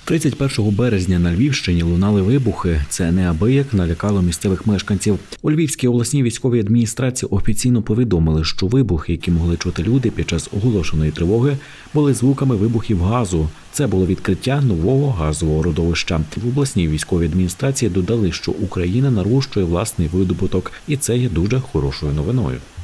31 березня на Львівщині лунали вибухи. Це неабияк налякало місцевих мешканців. У Львівській обласній військовій адміністрації офіційно повідомили, що вибухи, які могли чути люди під час оголошеної тривоги, були звуками вибухів газу. Це було відкриття нового газового родовища. В обласній військовій адміністрації додали, що Україна нарощує власний видобуток, і це є дуже хорошою новиною.